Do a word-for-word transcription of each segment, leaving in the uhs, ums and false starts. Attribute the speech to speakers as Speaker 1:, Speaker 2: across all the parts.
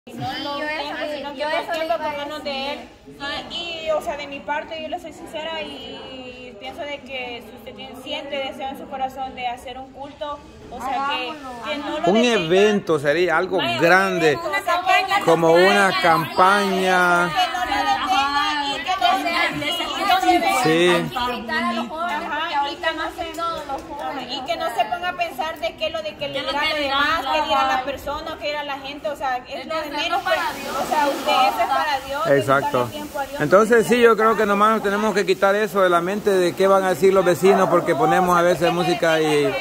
Speaker 1: No lo tengo, sino que por tiempo acordarnos de él. Y, y, o sea, de mi parte, yo le soy sincera y pienso de que si usted tiene, siente deseo en su corazón de hacer un culto, o sea, que, que no lo
Speaker 2: un
Speaker 1: detenga.
Speaker 2: Evento sería algo
Speaker 1: Vaya,
Speaker 2: grande,
Speaker 1: una campaña,
Speaker 2: como una campaña.
Speaker 1: Que no lo detenga y que no sea
Speaker 2: Sí.
Speaker 1: invitar a los jóvenes, porque ahorita no hacen todos los jóvenes. Y que no se ponga a pensar de qué lo de que le dirán los demás, qué dirán las personas, qué dirá la gente, o sea, es lo de menos, pues, o sea, usted eso es para Dios.
Speaker 2: Exacto. Entonces sí, yo creo que nomás nos tenemos que quitar eso de la mente de qué van a decir los vecinos, porque ponemos a veces música y...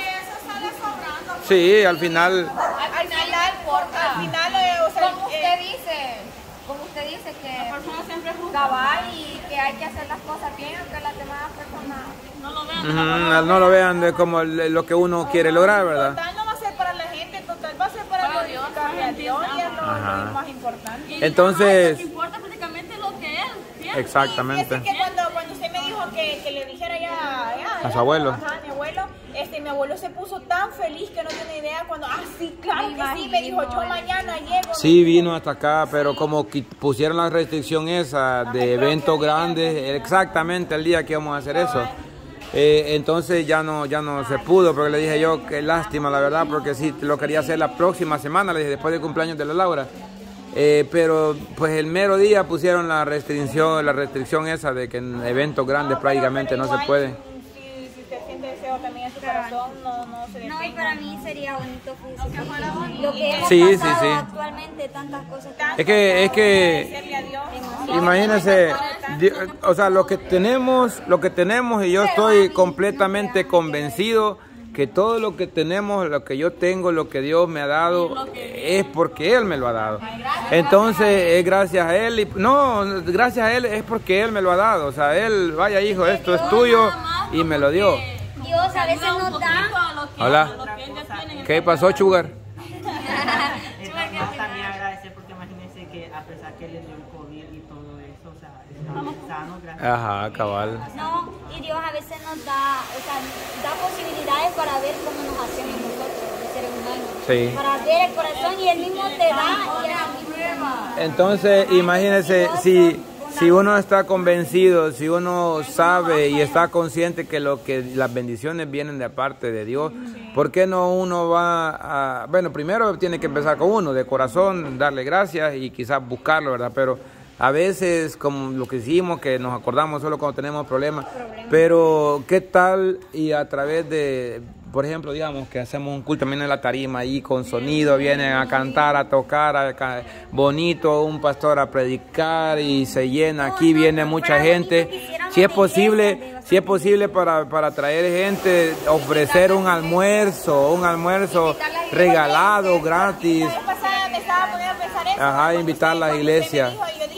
Speaker 2: Sí, al final...
Speaker 1: Al final, al final, eh, o sea,
Speaker 3: como usted dice, como usted dice que la persona siempre es cabal y que hay que hacer las cosas bien, aunque las demás personas no lo vean.
Speaker 2: Uh-huh, no lo vean de como lo que uno quiere lograr, ¿verdad?
Speaker 1: Total no va a ser para la gente, total va a ser para glorificarle a Dios y es lo, lo más importante.
Speaker 2: Entonces...
Speaker 3: Lo que importa prácticamente lo que él piensa.
Speaker 2: Exactamente.
Speaker 1: Y, y que cuando, cuando usted me dijo que, que le dijera ya, ya,
Speaker 2: a su abuelo.
Speaker 1: Ajá, a mi abuelo, este, mi abuelo se puso tan feliz que no tiene idea cuando, ah, sí, claro que sí, me dijo, yo mañana llego.
Speaker 2: Sí, vino hasta acá, pero como pusieron la restricción esa de eventos grandes, exactamente el día que íbamos a hacer eso. Eh, entonces ya no ya no se pudo, porque le dije yo, qué lástima la verdad, porque sí, lo quería hacer la próxima semana, le dije, después del cumpleaños de la Laura. Eh, pero pues el mero día pusieron la restricción, la restricción esa de que en eventos grandes no, prácticamente no se puede.
Speaker 1: Si, si usted siente deseo también en su corazón, no, no se detenga.
Speaker 3: No, y para mí sería bonito que se fuera bonito. Lo que hemos
Speaker 2: sí,
Speaker 3: pasado
Speaker 2: sí, sí.
Speaker 3: actualmente, tantas cosas.
Speaker 2: Es que, es que, imagínense, o sea, lo que tenemos, lo que tenemos y yo estoy completamente convencido que todo lo que tenemos, lo que yo tengo, lo que Dios me ha dado, es porque Él me lo ha dado. Entonces, es gracias a Él. Y, no, gracias a Él es porque Él me lo ha dado. O sea, Él, vaya hijo, esto es tuyo y me lo dio.
Speaker 3: Dios a veces nos da.
Speaker 2: Hola. ¿Qué pasó, Sugar?
Speaker 4: También agradecer porque imagínense que a pesar que le dio el COVID y todo eso, o sea, estamos sanos, gracias.
Speaker 2: Ajá, cabal.
Speaker 3: No, y Dios a veces nos da, o sea, da posibilidades para ver cómo nos hacemos nosotros, los seres humanos.
Speaker 2: Sí.
Speaker 3: Para ver el corazón y Él mismo te da y Él mismo.
Speaker 2: Entonces, imagínense, si, si uno está convencido, si uno sabe y está consciente que lo que las bendiciones vienen de parte de Dios, ¿por qué no uno va a... Bueno, primero tiene que empezar con uno, de corazón, darle gracias y quizás buscarlo, ¿verdad? Pero a veces, como lo que hicimos, que nos acordamos solo cuando tenemos problemas, pero ¿qué tal y a través de... Por ejemplo, digamos que hacemos un culto también en la tarima ahí con sonido, vienen a cantar, a tocar, a ca bonito, un pastor a predicar y se llena, aquí viene mucha gente. Si es posible, si es posible para, para traer gente, ofrecer un almuerzo, un almuerzo regalado, gratis. Ajá, invitar a la iglesia.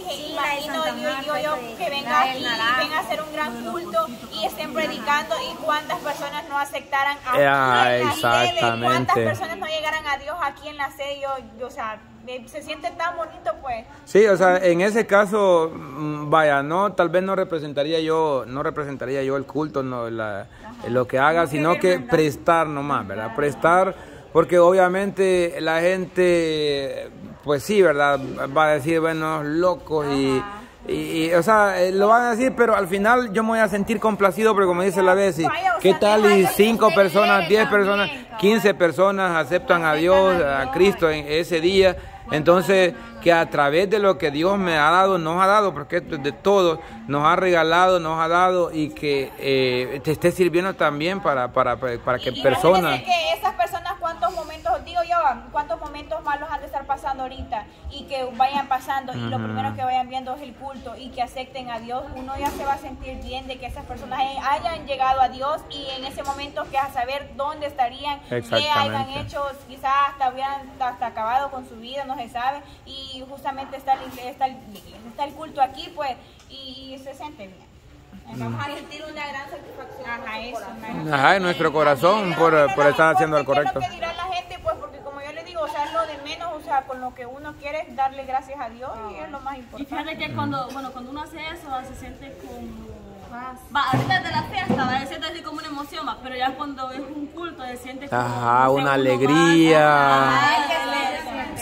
Speaker 1: Que venga aquí y venga a hacer un gran culto y estén predicando y cuántas personas no aceptaran a
Speaker 2: ah,
Speaker 1: Dios,
Speaker 2: exactamente.
Speaker 1: cuántas personas no llegaran a Dios aquí en la sede, yo, yo, o sea, se siente tan bonito, pues.
Speaker 2: Sí, o sea, en ese caso, vaya, no, tal vez no representaría yo, no representaría yo el culto, no, la, lo que haga, sino que prestar nomás, ¿verdad? Prestar, porque obviamente la gente, pues sí, ¿verdad? Va a decir, bueno, locos y... Y, y, o sea, eh, lo van a decir, pero al final yo me voy a sentir complacido, porque como dice la Bessie, ¿qué tal y cinco personas, diez personas, quince personas aceptan a Dios, a Cristo en ese día? Entonces, que a través de lo que Dios me ha dado, nos ha dado, porque esto es de todos, nos ha regalado, nos ha dado, y que eh, te esté sirviendo también para, para, para que
Speaker 1: y
Speaker 2: personas...
Speaker 1: que esas personas, cuántos momentos, digo yo, cuántos momentos malos han de estar pasando ahorita, y que vayan pasando, uh-huh. y lo primero que vayan viendo es el culto, y que acepten a Dios, uno ya se va a sentir bien de que esas personas hayan llegado a Dios, y en ese momento que a saber dónde estarían, qué hayan hecho, quizás hasta hubieran hasta acabado con su vida, no se sabe, y justamente está el, está el, está el culto aquí, pues, y, y se siente bien. Vamos a sentir una gran satisfacción. Ajá, eso.
Speaker 2: Ajá, en nuestro corazón por, por estar haciendo el correcto.
Speaker 1: ¿Qué es lo que dirá la gente? Pues porque como yo le digo, o sea, es lo de menos, o sea, con lo que uno quiere es darle gracias a Dios, y es lo más importante.
Speaker 5: Y fíjate que cuando, bueno, cuando uno hace eso, se siente como... Va, ahorita de la fiesta, va, se siente así como una emoción, va, pero ya cuando es un culto, se siente como...
Speaker 2: Ajá, una alegría.
Speaker 5: Más,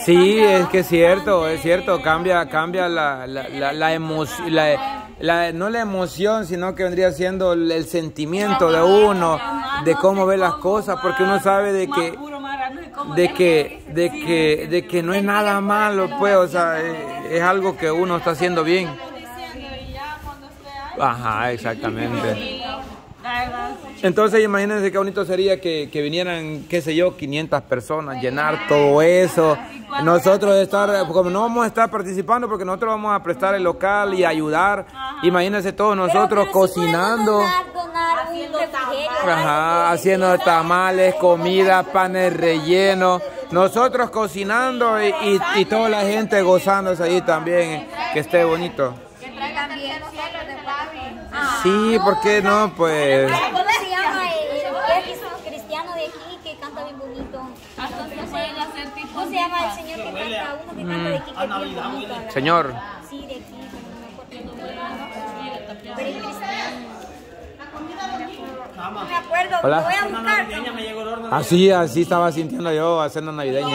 Speaker 2: Sí, es que es cierto, es cierto, cambia, cambia la, la, la, la emoción, la, la, no la emoción, sino que vendría siendo el, el sentimiento de uno, de cómo ve las cosas, porque uno sabe de que, de que, de que, de que no es nada malo, pues, o sea, es, es algo que uno está haciendo bien. Ajá, exactamente. Entonces imagínense qué bonito sería que, que vinieran, qué sé yo, quinientas personas, llenar todo eso. Nosotros estar, como no vamos a estar participando porque nosotros vamos a prestar el local y ayudar. Imagínense todos nosotros cocinando. Ajá, haciendo tamales, comida, panes rellenos. Nosotros cocinando y, y, y toda la gente gozándose ahí también, que esté bonito.
Speaker 3: También nosotros de papi.
Speaker 2: Sí, ¿por qué no? Pues...
Speaker 3: ¿Cómo se llama el cristiano de aquí que canta bien bonito? ¿Cómo se llama el señor que canta? Uno que canta de aquí que es bien bonito.
Speaker 2: Señor.
Speaker 3: Sí, de aquí. Pero es cristiano. No me acuerdo,
Speaker 2: Hola.
Speaker 3: lo voy a buscar.
Speaker 2: Así, así estaba sintiendo yo haciendo navideña.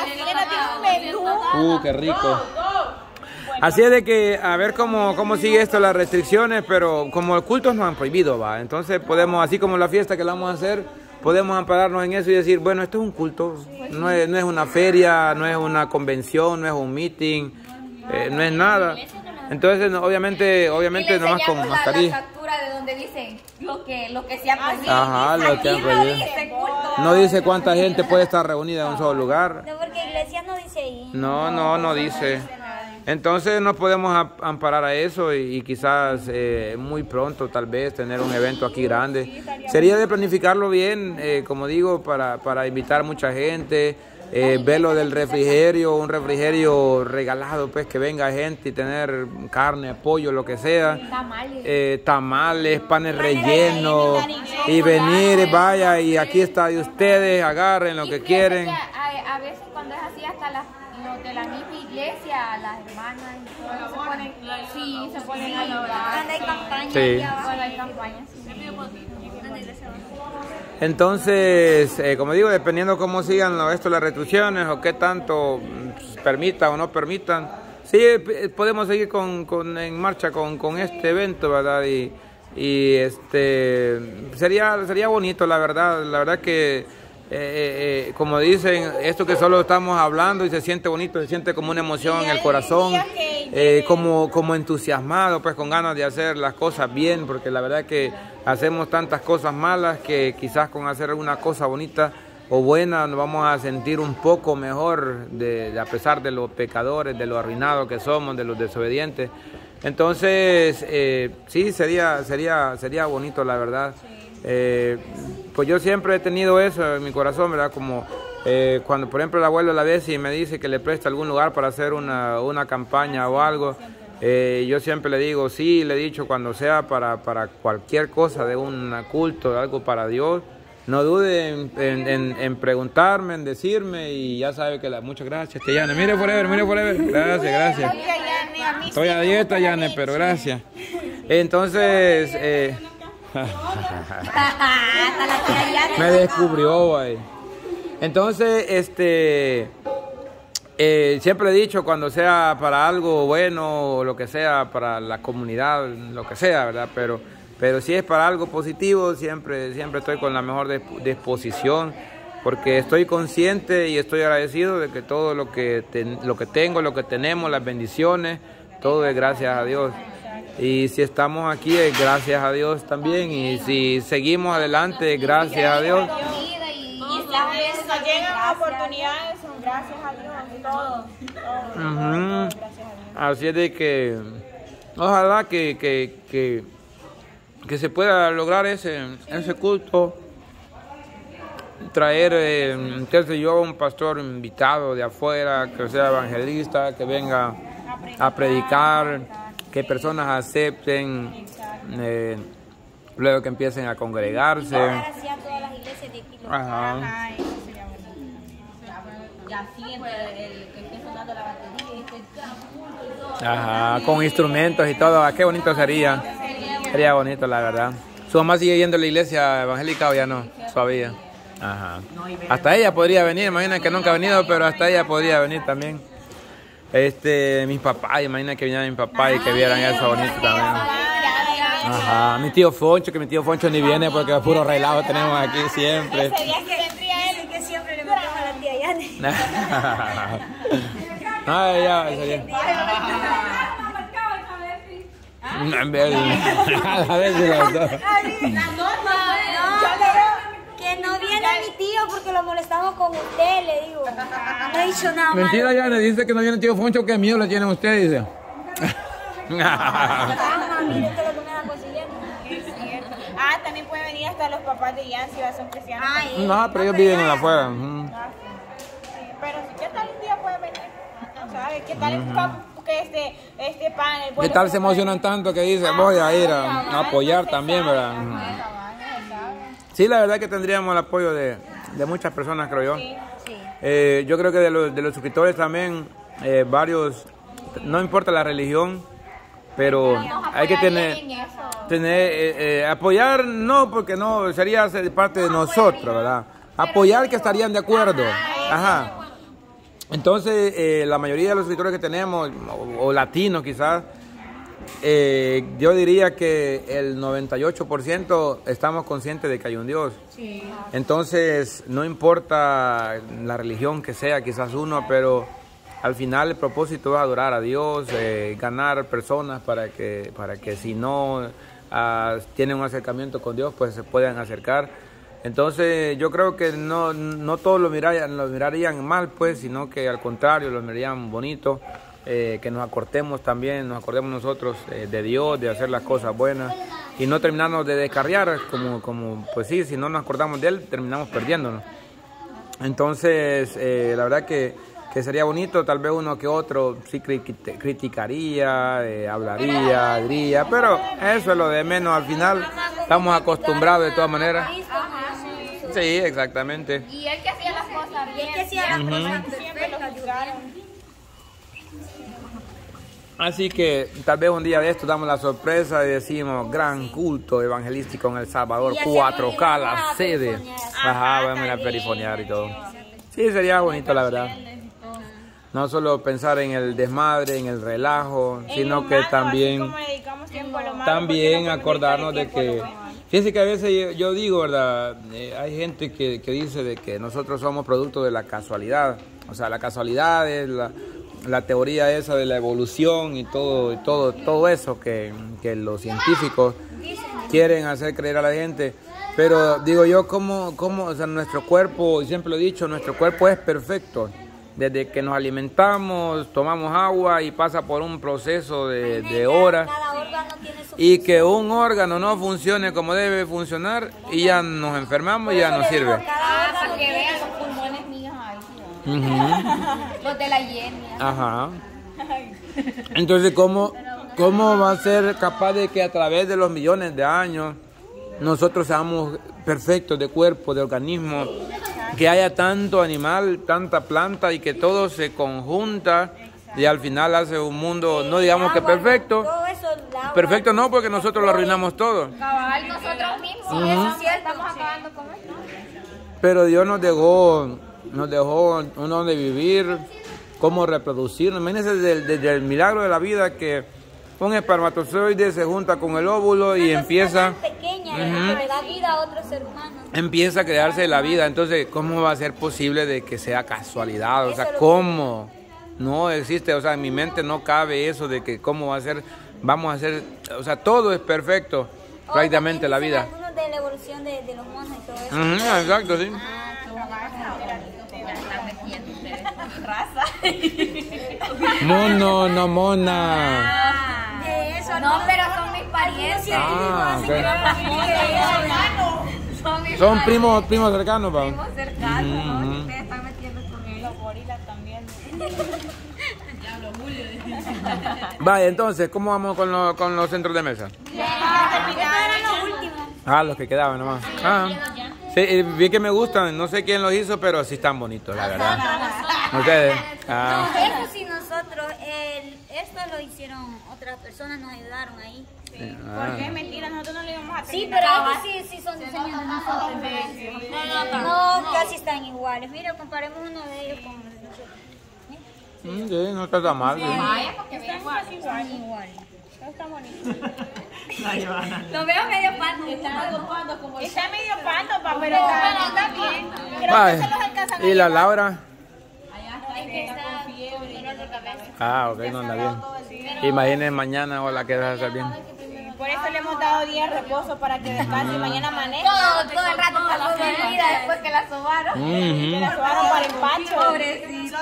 Speaker 2: Uh, qué rico. Así es de que a ver cómo, cómo sigue esto, las restricciones, pero como cultos nos han prohibido, va. Entonces podemos, así como la fiesta que la vamos a hacer, podemos ampararnos en eso y decir, bueno, esto es un culto, no es, no es una feria, no es una convención, no es un meeting, eh, no es nada. Entonces, no, obviamente, obviamente nomás con mascarilla.
Speaker 3: La factura de donde dice lo que, lo que se ha prohibido.
Speaker 2: Ajá, lo que han prohibido. No dice cuánta gente puede estar reunida en un solo lugar.
Speaker 3: No, porque iglesia no dice ahí.
Speaker 2: No, no, no dice. Entonces nos podemos amparar a eso y, y quizás eh, muy pronto tal vez tener un evento aquí grande. Sería de planificarlo bien, eh, como digo, para, para invitar mucha gente, eh, ver lo del refrigerio, un refrigerio regalado, pues que venga gente y tener carne, pollo, lo que sea.
Speaker 3: Tamales.
Speaker 2: Eh, tamales, panes rellenos y venir, vaya, y aquí está de ustedes, agarren lo que quieren.
Speaker 3: A, a veces cuando es así hasta las los de la misma iglesia, las hermanas y todo, se ponen, sí, se ponen a ayudar. Cuando hay campañas,
Speaker 2: sí.
Speaker 3: Cuando hay campañas, sí.
Speaker 2: Entonces, eh, como digo, dependiendo cómo sigan lo, esto las restricciones o qué tanto pues, permitan o no permitan, sí, podemos seguir con, con, en marcha con, con este evento, ¿verdad? Y, y este sería, sería bonito, la verdad, la verdad que Eh, eh, como dicen, esto que solo estamos hablando y se siente bonito, se siente como una emoción en el corazón, eh, como, como entusiasmado, pues con ganas de hacer las cosas bien, porque la verdad que hacemos tantas cosas malas que quizás con hacer una cosa bonita o buena nos vamos a sentir un poco mejor, de, de, a pesar de los pecadores, de lo arruinados que somos, de los desobedientes. Entonces, eh, sí, sería, sería, sería bonito, la verdad. Eh, pues yo siempre he tenido eso en mi corazón, ¿verdad? Como eh, cuando, por ejemplo, el abuelo la ve y me dice que le presta algún lugar para hacer una, una campaña o algo, eh, yo siempre le digo, sí, le he dicho, cuando sea para, para cualquier cosa de un culto, de algo para Dios, no dude en, en, en, en preguntarme, en decirme, y ya sabe que la... Muchas gracias, te Yane. Mire forever, mire forever. Gracias, gracias. Estoy a dieta, Yane, pero gracias. Entonces... Eh, me descubrió, güey. Entonces, este, eh, siempre he dicho, cuando sea para algo bueno, o lo que sea, para la comunidad, lo que sea, ¿verdad? Pero, pero si es para algo positivo, siempre, siempre estoy con la mejor disposición, porque estoy consciente y estoy agradecido de que todo lo que, ten, lo que tengo, lo que tenemos, las bendiciones, todo es gracias a Dios. Y si estamos aquí es gracias a Dios también, y si seguimos adelante gracias a Dios.
Speaker 1: Y las veces nos llegan oportunidades son gracias a Dios, todo, todo,
Speaker 2: Uh-huh.
Speaker 1: gracias a Dios.
Speaker 2: Así es de que ojalá que, que, que, que se pueda lograr ese, ese culto, traer, eh, qué sé yo, un pastor invitado de afuera, que sea evangelista, que venga a predicar, que personas acepten, eh, luego que empiecen a congregarse. Ajá. Ajá, con instrumentos y todo. Ah, qué bonito sería. Sería bonito, la verdad. ¿Su mamá sigue yendo a la iglesia evangélica o ya no? Todavía. Ajá. Hasta ella podría venir, imagina que nunca ha venido, pero hasta ella podría venir también. Este, mis papás, imagina que viniera mi papá y que vieran eso bonito también. Ajá, mi tío Foncho, que mi tío Foncho ni viene porque puro relajo tenemos aquí siempre.
Speaker 3: Ese día que tendría él que siempre le metemos a la tía Yane.
Speaker 2: Ay, ya, ese día. A ver si las dos.
Speaker 3: Que no viene mi tío porque lo molestamos con usted, le digo. No he dicho nada.
Speaker 2: Mentira, ya le dice que no viene el tío Foncho, que miedo le tienen ustedes, dice.
Speaker 1: Ah, también pueden venir hasta los papás de Ian si son cristianos.
Speaker 2: No, pero ellos viven en la afuera.
Speaker 1: Pero si qué tal un día pueden venir, no sabes, qué tal uh-huh. que este, este pan, el
Speaker 2: ¿Qué tal se emocionan tanto que dicen voy a ir a, a apoyar también, verdad? Sí, la verdad que tendríamos el apoyo de, de muchas personas, creo yo.
Speaker 1: Sí, sí.
Speaker 2: Eh, yo creo que de los, de los suscriptores también, eh, varios, no importa la religión, pero hay que tener, tener eh, eh, apoyar, no, porque no, sería ser parte de nosotros, ¿verdad? Apoyar que estarían de acuerdo. Ajá. Entonces, eh, la mayoría de los suscriptores que tenemos, o, o latinos quizás, eh, yo diría que el noventa y ocho por ciento estamos conscientes de que hay un Dios. Sí. Entonces, no importa la religión que sea, quizás uno, pero al final el propósito es adorar a Dios, eh, ganar personas para que, para que si no uh, tienen un acercamiento con Dios, pues se puedan acercar. Entonces yo creo que no, no todos lo mirarían, lo mirarían mal, pues, sino que al contrario lo mirarían bonito, eh, que nos acortemos también, nos acordemos nosotros eh, de Dios, de hacer las cosas buenas y no terminarnos de descarriar, como, como pues sí, si no nos acordamos de Él, terminamos perdiéndonos. Entonces, eh, la verdad que, que sería bonito, tal vez uno que otro sí criticaría, eh, hablaría, diría, pero eso es lo de menos, al final estamos acostumbrados de todas maneras. Sí, exactamente.
Speaker 3: Y él que hacía las cosas bien. Y él que hacía las cosas siempre lo juzgaron.
Speaker 2: Así que tal vez un día de esto damos la sorpresa y decimos gran culto evangelístico en El Salvador, cuatro K la sede. Ajá, vamos a perifonear y todo. Sí, sería bonito la verdad. No solo pensar en el desmadre, en el relajo, sino que también, también acordarnos de que... Fíjense que a veces yo, yo digo, ¿verdad? Eh, hay gente que, que dice de que nosotros somos producto de la casualidad. O sea, la casualidad es la, la teoría esa de la evolución y todo, y todo, todo eso que, que los científicos quieren hacer creer a la gente. Pero digo yo, ¿cómo, cómo, o sea, nuestro cuerpo, y siempre lo he dicho, nuestro cuerpo es perfecto. Desde que nos alimentamos, tomamos agua y pasa por un proceso de, de horas. Y que un órgano no funcione como debe funcionar y ya nos enfermamos y ya no sirve.
Speaker 3: Para que vean los pulmones míos ahí.
Speaker 2: Uh-huh.
Speaker 3: Los de la Yenia.
Speaker 2: Ajá. Entonces, ¿cómo, ¿cómo va a ser capaz de que a través de los millones de años nosotros seamos perfectos de cuerpo, de organismo? Que haya tanto animal, tanta planta y que todo se conjunta y al final hace un mundo, no digamos que perfecto. Perfecto no, porque nosotros lo arruinamos todo.
Speaker 3: Cabal, nosotros mismos.
Speaker 2: Uh-huh.
Speaker 3: Eso es cierto, estamos acabando con esto.
Speaker 2: Pero Dios nos dejó, nos dejó un donde vivir, cómo reproducirnos. Imagínense desde, desde el milagro de la vida que un espermatozoide se junta con el óvulo y empieza,
Speaker 3: pequeña, uh-huh, que le da vida a otro ser humano.
Speaker 2: Empieza a crearse la vida. Entonces, ¿cómo va a ser posible de que sea casualidad? O sea, ¿cómo? No existe, o sea, en mi mente no cabe eso de que cómo va a ser, vamos a hacer, o sea, todo es perfecto, oh, prácticamente la vida.
Speaker 3: Algunos de la evolución de, de los monos y todo eso.
Speaker 2: Uh-huh, exacto, sí. Mono, no mona.
Speaker 3: De eso no, pero son mis parientes.
Speaker 2: Ah, okay. Son primos, primos cercanos, pa.
Speaker 3: Primos cercanos,
Speaker 2: uh-huh.
Speaker 3: Ustedes están metiendo con ellos. Los gorilas también.
Speaker 2: Vaya, entonces, ¿cómo vamos con, lo, con los centros de mesa?
Speaker 3: Ya, eran los últimos.
Speaker 2: Ah, los que quedaban nomás. Ah. Sí, vi que me gustan, no sé quién los hizo, pero sí están bonitos, la verdad. ¿Ustedes?
Speaker 3: Ah. No, eso sí, nosotros, eh, el, esto lo hicieron otras personas, nos ayudaron ahí.
Speaker 1: Sí. Porque es mentira, nosotros no le íbamos a
Speaker 3: Sí,
Speaker 1: terminar.
Speaker 3: pero es que sí, sí son diseños de nosotros. No, casi están iguales. Mira, comparemos uno de ellos con nosotros.
Speaker 2: Mm, sí, no está tan mal. Sí.
Speaker 1: Están casi iguales.
Speaker 3: Iguales.
Speaker 1: Todo está bonito.
Speaker 5: Lo veo medio pando.
Speaker 1: Está medio pando, pa, pero está, está bien. Creo
Speaker 2: Ay,
Speaker 1: que se los alcanzan a
Speaker 2: ¿y la
Speaker 1: llevar.
Speaker 2: Laura?
Speaker 3: Es que está con dolor de cabeza.
Speaker 2: Ah, ok, no anda bien. Imaginen mañana o la que vas a hacer bien.
Speaker 1: Por eso le hemos dado días de reposo para que descanse y mañana amanezca.
Speaker 3: Todo, todo el rato pasó dormida después que la sobaron.
Speaker 1: Que la subaron para el pacho.
Speaker 3: Pobrecita.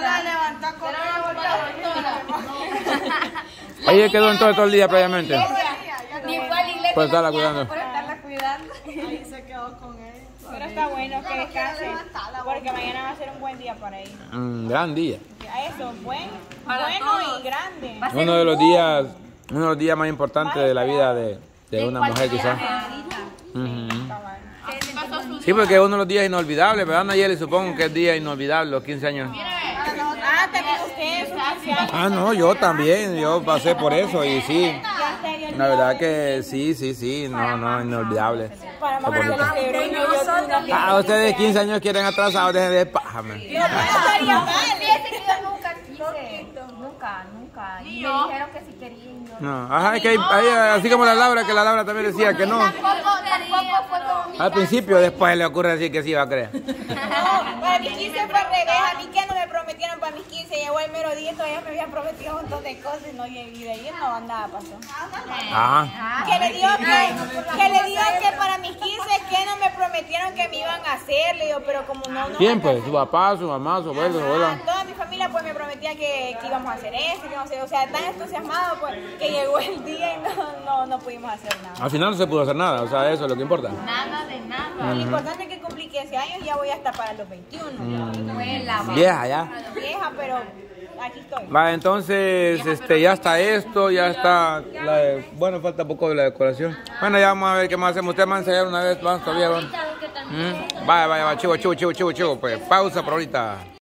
Speaker 2: Ella quedó entonces todo el día previamente.
Speaker 3: Ni fue a la iglesia.
Speaker 2: Por estarla cuidando.
Speaker 3: Por estarla cuidando.
Speaker 1: Pero está bueno que descanse porque mañana va a ser un buen día para ella.
Speaker 2: Un gran día.
Speaker 1: A eso, buen, bueno y grande.
Speaker 2: Uno de los días, uno de los días más importantes de la vida de, de una mujer quizás. Ujú. Sí, porque es uno de los días inolvidables, ¿verdad, Nayeli? Supongo que es día inolvidable, los quince años.
Speaker 1: Ah, también usted, sus quince años.
Speaker 2: Ah, no, yo también, yo pasé por eso y sí. La verdad que sí, sí, sí, no, no, inolvidable.
Speaker 1: Para
Speaker 2: Está
Speaker 1: mamá de
Speaker 2: bonito.
Speaker 1: los que yo yo
Speaker 2: Ah, ustedes de quince años quieren atrasados, dejen de pájame.
Speaker 1: no estaría mal.
Speaker 3: Fíjate que yo nunca quise. Nunca, nunca. Y me dijeron que si querían.
Speaker 2: No, ajá, es que hay, hay, así como la Laura, que la Laura también decía que no.
Speaker 3: Tampoco, tampoco fue con mi
Speaker 2: Al principio, después le ocurre decir que sí va a creer.
Speaker 1: No, para mis quince fue al revés. A mí que no me prometieron para mis quince. Llegó el mero día y todavía me habían prometido un montón de cosas. No, y de ahí no, nada pasó.
Speaker 2: Ajá.
Speaker 1: Que le digo que, que le digo que para mis quince que no me prometieron que me iban a hacer. Le digo, pero como no, no.
Speaker 2: ¿Quién pues? ¿Su papá, su mamá, su abuelo, su abuela?
Speaker 1: Toda mi familia pues me prometía que, que íbamos a hacer esto, que íbamos a hacer, o sea, tan entusiasmado pues que llegó el día y no, no, no pudimos hacer nada.
Speaker 2: Al final no se pudo hacer nada, o sea, eso es lo que importa.
Speaker 3: Nada de nada.
Speaker 1: Lo importante es que cumplí quince años y ya voy hasta para los veintiuno.
Speaker 2: Vieja ya.
Speaker 1: Vieja, pero aquí estoy.
Speaker 2: Va, entonces, este, ya está esto, ya está, la de- bueno, falta poco de la decoración. Bueno, ya vamos a ver qué más hacemos. Usted me va a enseñar una vez, vamos todavía, vamos. Mm, Vaya, vaya, va, chivo, chivo, chivo, chivo, chivo, pues pausa por ahorita.